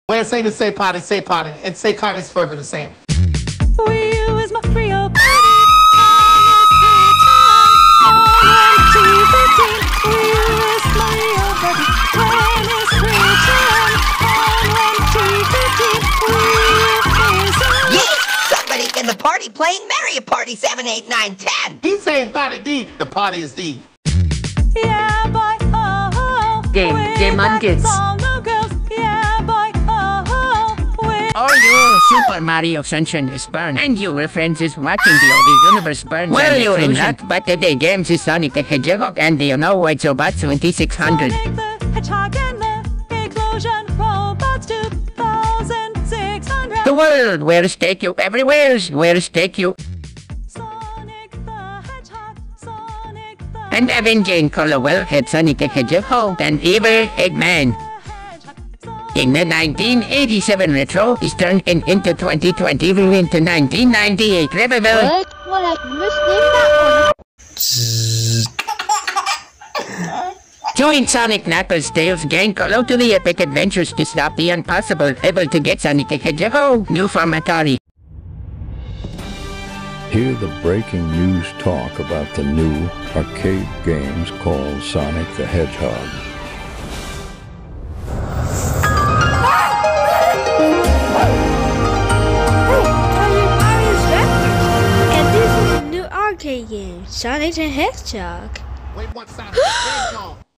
When I say to say potty, and say cotton is further the same. Wii U is my real body. On 2015, Wii U is my real body. When it's free time. On 2015, Wii U is a... Yeah! Somebody in the party playing Mario Party 7, 8, 9, 10. He's saying party D, the party is D. Yeah, boy, oh, oh. Game on kids. All no girls. Yeah, boy, oh, oh. Or your Super Mario Sunshine is burned, and your friends is watching the other universe burn. Well, you're in luck, but today games is Sonic the Hedgehog, and you know it's about 2600. Sonic the Hedgehog and the Explosion Robots 2600. The world, where's take you everywhere's, where's take you. Sonic the Hedgehog, Sonic the And avenging Colorwell had Sonic the Hedgehog and Evil Eggman. In the 1987 retro is turned into 2020 ruined to 1998 revival. What I missed that one. Join Sonic Knuckles, Tails, Gang Colo to the epic adventures to stop the impossible, able to get Sonic the Hedgehog, new from Atari. Hear the breaking news talk about the new arcade games called Sonic the Hedgehog. And this is a new arcade game, Sonic the Hedgehog. Wait, what's Sonic the Hedgehog?